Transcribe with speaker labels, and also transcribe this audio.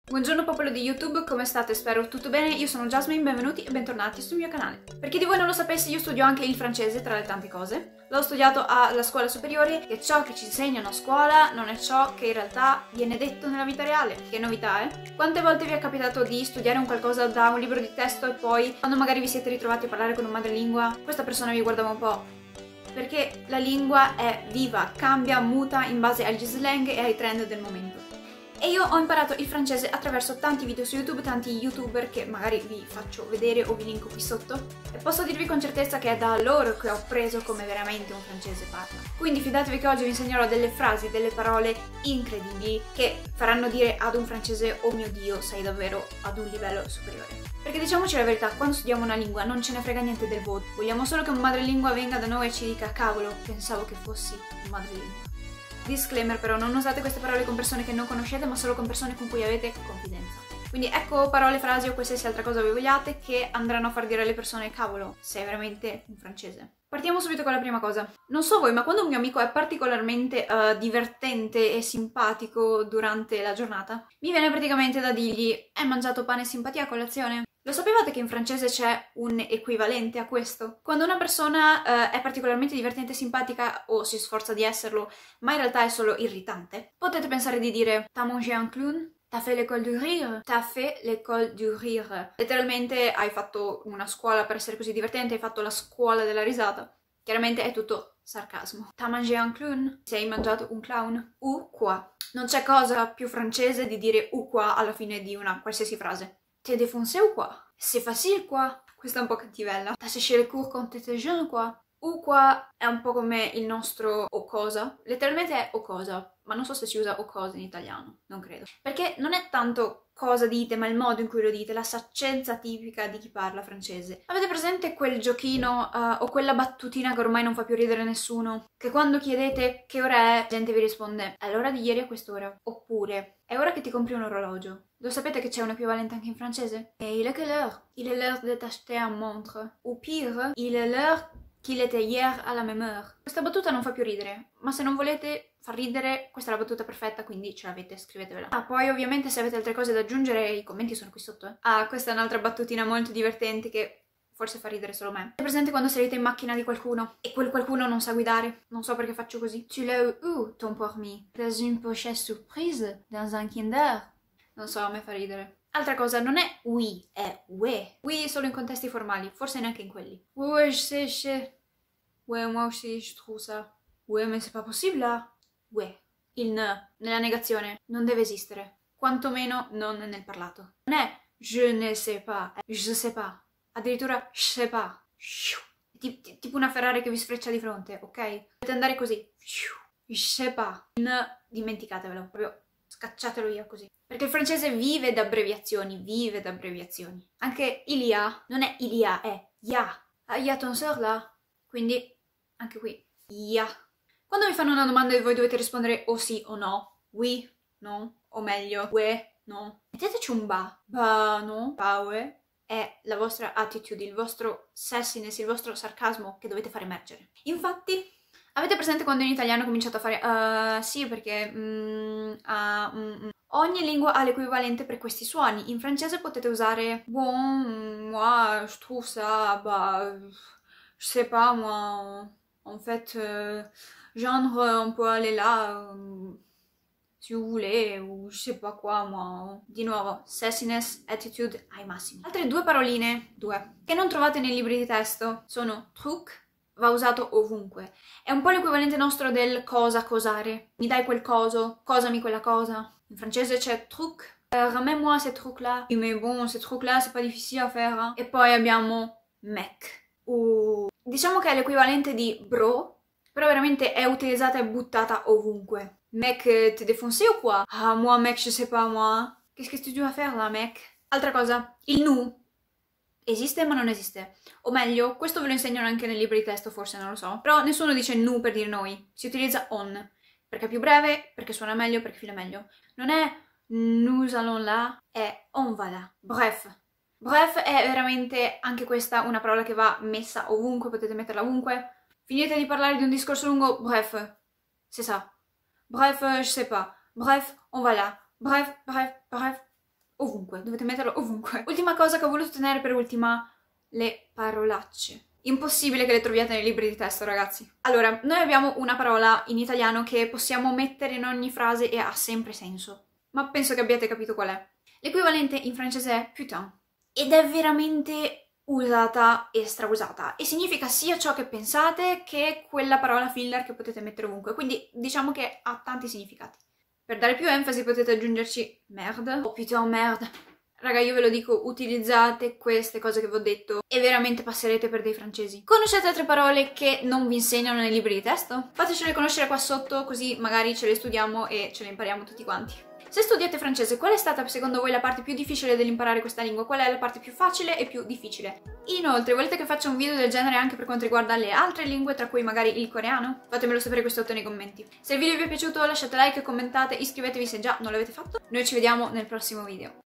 Speaker 1: Buongiorno popolo di YouTube, come state? Spero tutto bene, io sono Jasmine, benvenuti e bentornati sul mio canale. Per chi di voi non lo sapesse, io studio anche il francese tra le tante cose. L'ho studiato alla scuola superiore e ciò che ci insegnano a scuola non è ciò che in realtà viene detto nella vita reale. Che novità, eh? Quante volte vi è capitato di studiare un qualcosa da un libro di testo e poi, quando magari vi siete ritrovati a parlare con un madrelingua, questa persona vi guardava un po'? Perché la lingua è viva, cambia, muta in base agli slang e ai trend del momento. E io ho imparato il francese attraverso tanti video su YouTube, tanti youtuber che magari vi faccio vedere o vi linko qui sotto, e posso dirvi con certezza che è da loro che ho appreso come veramente un francese parla. Quindi fidatevi che oggi vi insegnerò delle frasi, delle parole incredibili che faranno dire ad un francese: oh mio Dio, sei davvero ad un livello superiore. Perché diciamoci la verità, quando studiamo una lingua non ce ne frega niente del voto, vogliamo solo che un madrelingua venga da noi e ci dica: cavolo, pensavo che fossi un madrelingua. Disclaimer però, non usate queste parole con persone che non conoscete, ma solo con persone con cui avete confidenza. Quindi ecco parole, frasi o qualsiasi altra cosa voi vogliate che andranno a far dire alle persone: cavolo, sei veramente un francese. Partiamo subito con la prima cosa. Non so voi, ma quando un mio amico è particolarmente divertente e simpatico durante la giornata, mi viene praticamente da dirgli: hai mangiato pane e simpatia a colazione? Lo sapevate che in francese c'è un equivalente a questo? Quando una persona è particolarmente divertente e simpatica, o si sforza di esserlo, ma in realtà è solo irritante, potete pensare di dire: t'as mangé un clown? T'as fait l'école du rire? T'as fait l'école du rire. Letteralmente hai fatto una scuola per essere così divertente, hai fatto la scuola della risata. Chiaramente è tutto sarcasmo. T'as mangé un clown? Sei mangiato un clown? Ou quoi? Non c'è cosa più francese di dire ou quoi alla fine di una qualsiasi frase. T'es défoncé ou quoi? C'est facile quoi? Questa è un po' cattivella. T'as séché les cours quand t'étais jeune quoi? Ou qua è un po' come il nostro o cosa. Letteralmente è o cosa, ma non so se si usa o cosa in italiano, non credo. Perché non è tanto cosa dite, ma il modo in cui lo dite, la saccenza tipica di chi parla francese. Avete presente quel giochino o quella battutina che ormai non fa più ridere nessuno? Che quando chiedete che ora è, la gente vi risponde: è l'ora di ieri a quest'ora. Oppure: è ora che ti compri un orologio. Lo sapete che c'è un equivalente anche in francese? E il est quelle heure? Il est l'heure de t'acheter un montre. Ou pire, il est l'heure qu'il était hier à la même heure. Questa battuta non fa più ridere, ma se non volete far ridere, questa è la battuta perfetta, quindi ce l'avete, scrivetevela. Ah, poi ovviamente se avete altre cose da aggiungere, i commenti sono qui sotto, eh. Ah, questa è un'altra battutina molto divertente che forse fa ridere solo me. È presente quando salite in macchina di qualcuno e quel qualcuno non sa guidare? Non so perché faccio così. Tu l'as où ton permis? Dans une pochette surprise? Dans un Kinder? Non so, a me fa ridere. Altra cosa, non è oui, è ouais. Oui solo in contesti formali, forse neanche in quelli. Ouais, ouais, je sais. Ouais, moi aussi, je trouve ça. Ouais, mais c'est pas possible, là. Ouais. Il ne, nella negazione, non deve esistere. Quantomeno non nel parlato. Non è je ne sais pas, è je sais pas. Addirittura je sais pas. Tipo una Ferrari che vi sfreccia di fronte, ok? Dovete andare così. Je sais pas. Dimenticatevelo, proprio scacciatelo via così. Perché il francese vive da abbreviazioni, vive da abbreviazioni. Anche il y a non è il y a, è ya. Ah, y a ton sœur là? Quindi anche qui ya. Quando vi fanno una domanda e voi dovete rispondere o sì o no, oui, no, o meglio, ouais, no, metteteci un ba, no, ba, ouais, è la vostra attitude, il vostro sassiness, il vostro sarcasmo che dovete far emergere. Infatti, avete presente quando in italiano ho cominciato a fare sì, perché ogni lingua ha l'equivalente per questi suoni. In francese potete usare bon, moi, je trouve ça, bah, je sais pas, moi, en fait, genre, on peut aller là, si vous voulez, ou je sais pas quoi, moi. Di nuovo, sassiness, attitude ai massimi. Altre due paroline, che non trovate nei libri di testo, sono truc, va usato ovunque. È un po' l'equivalente nostro del cosa, cosare. Mi dai quel coso, cosami quella cosa. In francese c'è truc. Ramène-moi ces trucs-là. Mais bon, ces trucs-là, c'est pas difficile à faire. Hein. E poi abbiamo mec. Diciamo che è l'equivalente di bro, però veramente è utilizzata e buttata ovunque. Mec, t'es défoncé ou quoi? Ah, moi, mec, je sais pas, moi. Qu'est-ce que tu dois faire là, mec? Altra cosa, il nous. Esiste ma non esiste. O meglio, questo ve lo insegnano anche nei libri di testo, forse, non lo so. Però nessuno dice nous per dire noi. Si utilizza on. Perché è più breve, perché suona meglio, perché fila meglio. Non è nous allons là, è on va là. Bref. Bref è veramente anche questa una parola che va messa ovunque, potete metterla ovunque. Finite di parlare di un discorso lungo, bref, c'est ça. Bref, je sais pas. Bref, on va là. Bref, bref, bref. ovunque, dovete metterlo ovunque. Ultima cosa che ho voluto tenere per ultima, le parolacce. Impossibile che le troviate nei libri di testo, ragazzi. Allora, noi abbiamo una parola in italiano che possiamo mettere in ogni frase e ha sempre senso. Ma penso che abbiate capito qual è. L'equivalente in francese è putain. Ed è veramente usata e strausata. E significa sia ciò che pensate che quella parola filler che potete mettere ovunque. Quindi diciamo che ha tanti significati. Per dare più enfasi potete aggiungerci merde o putain merde. Raga, io ve lo dico, utilizzate queste cose che vi ho detto e veramente passerete per dei francesi. Conoscete altre parole che non vi insegnano nei libri di testo? Fatecele conoscere qua sotto, così magari ce le studiamo e ce le impariamo tutti quanti. Se studiate francese, qual è stata secondo voi la parte più difficile dell'imparare questa lingua? Qual è la parte più facile e più difficile? Inoltre, volete che faccia un video del genere anche per quanto riguarda le altre lingue, tra cui magari il coreano? Fatemelo sapere qui sotto nei commenti. Se il video vi è piaciuto lasciate like, commentate, iscrivetevi se già non l'avete fatto. Noi ci vediamo nel prossimo video.